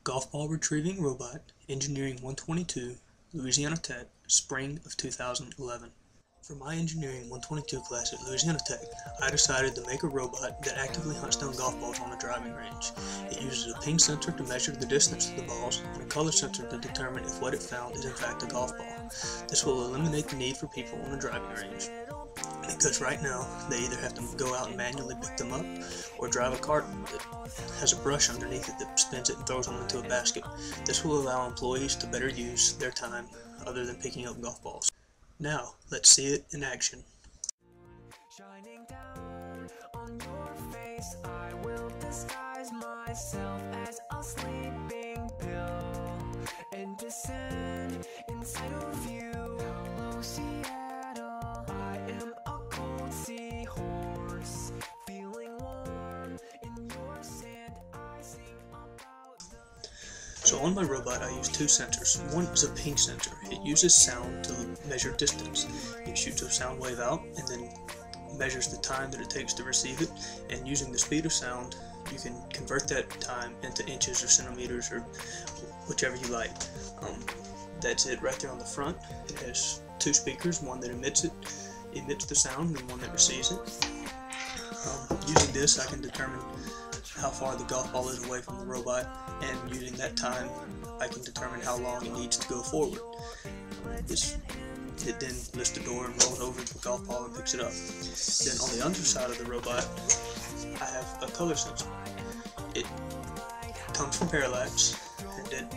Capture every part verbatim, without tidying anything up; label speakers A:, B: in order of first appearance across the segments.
A: Golf Ball Retrieving Robot, Engineering one twenty-two, Louisiana Tech, Spring of two thousand eleven. For my Engineering one twenty-two class at Louisiana Tech, I decided to make a robot that actively hunts down golf balls on a driving range. It uses a ping sensor to measure the distance of the balls and a color sensor to determine if what it found is in fact a golf ball. This will eliminate the need for people on a driving range, because right now they either have to go out and manually pick them up or drive a cart that has a brush underneath it that spins it and throws them into a basket. This will allow employees to better use their time other than picking up golf balls. Now, let's see it in action.
B: Shining down on your face, I will disguise myself as a sleeping pill and descend inside of you. Hello, Seattle. I am a cold seahorse, feeling warm in your sand. I sing about the...
A: So on my robot I use two sensors. One is a ping sensor. It uses sound to measure distance. It shoots a sound wave out and then measures the time that it takes to receive it, and using the speed of sound you can convert that time into inches or centimeters or whichever you like. Um, that's it right there on the front. It has two speakers, one that emits it, emits the sound, and one that receives it. Um, using this I can determine how far the golf ball is away from the robot, and using that time I can determine how long it needs to go forward. This, it then lifts the door and rolls over the golf ball and picks it up. Then on the underside of the robot I have a color sensor. It comes from Parallax, and it,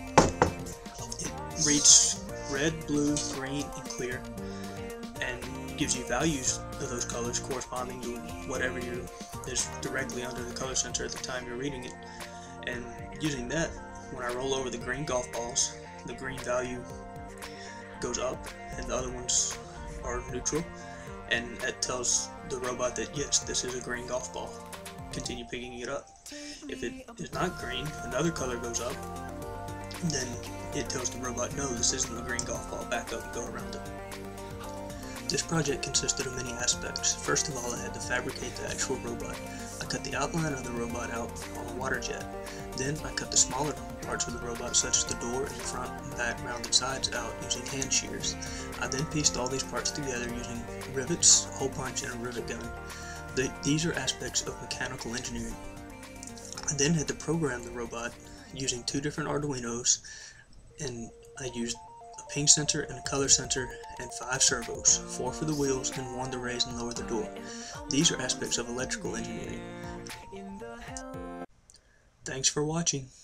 A: it reads red, blue, green, and clear, and gives you values of those colors corresponding to whatever you is directly under the color sensor at the time you're reading it. And using that, when I roll over the green golf balls, the green value goes up and the other ones are neutral, and that tells the robot that yes, this is a green golf ball. Continue picking it up. If it is not green, another color goes up, then it tells the robot, no, this isn't a green golf ball, back up and go around it. This project consisted of many aspects. First of all, I had to fabricate the actual robot. I cut the outline of the robot out on a water jet. Then I cut the smaller parts of the robot, such as the door and the front and back rounded sides, out using hand shears. I then pieced all these parts together using rivets, a hole punch, and a rivet gun. The, these are aspects of mechanical engineering. I then had to program the robot using two different Arduinos, and I used a ping sensor and a color sensor and five servos, four for the wheels and one to raise and lower the door. These are aspects of electrical engineering. Thanks for watching.